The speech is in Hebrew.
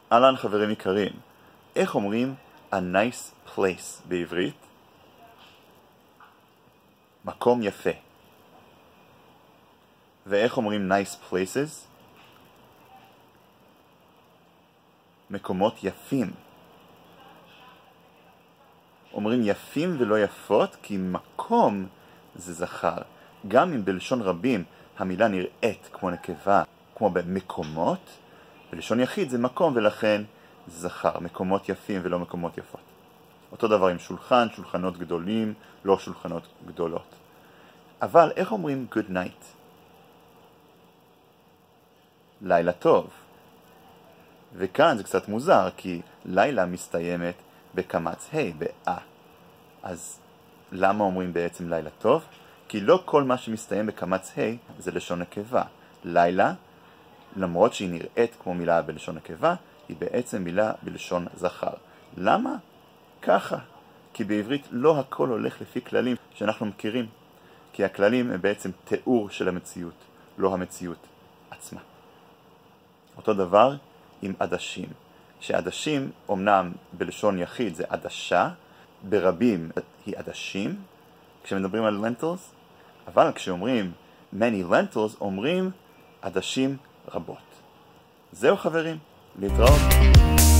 אהלן חברים יקרים, איך אומרים a nice place בעברית? מקום יפה. ואיך אומרים nice places? מקומות יפים. אומרים יפים ולא יפות כי מקום זה זכר. גם אם בלשון רבים המילה נראית כמו נקבה, כמו במקומות, בלשון יחיד זה מקום ולכן זכר. מקומות יפים ולא מקומות יפות. אותו דבר עם שולחן, שולחנות גדולים, לא שולחנות גדולות. אבל איך אומרים good night? לילה טוב. וכאן זה קצת מוזר כי לילה מסתיימת בקמץ ה' באה. אז למה אומרים בעצם לילה טוב? כי לא כל מה שמסתיים בקמץ ה' זה לשון נקבה. לילה, למרות שהיא נראית כמו מילה בלשון נקבה, היא בעצם מילה בלשון זכר. למה? ככה. כי בעברית לא הכל הולך לפי כללים שאנחנו מכירים. כי הכללים הם בעצם תיאור של המציאות, לא המציאות עצמה. אותו דבר עם עדשים. שעדשים, אמנם בלשון יחיד זה עדשה, ברבים היא עדשים, כשמדברים על lentils, אבל כשאומרים many lentils, אומרים עדשים רבות. זהו חברים, להתראות.